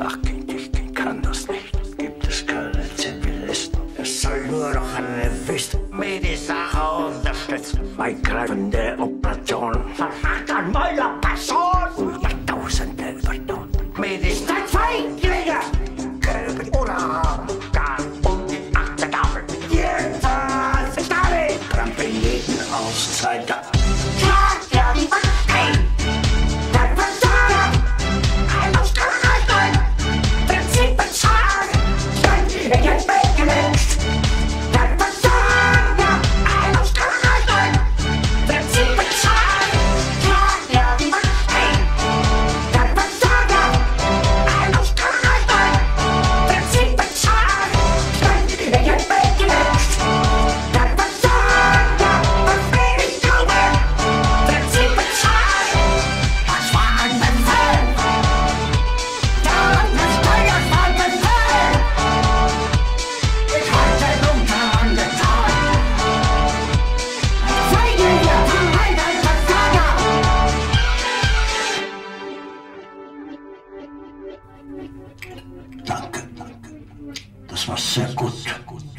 Ach, Kind, ich kann das nicht. Gibt es keine Zivilisten? Es soll nur noch eine Wüste mir die Sache unterstützen. Bei greifender Operation verracht an meiner Person und Jahrtausende übernommen. Mir ist ein Feindlinge, gelben oder gar um die 18 Tafel. Jedenfalls Stalin, trampeln jeden Auszeit ab. Danke. Das war sehr gut.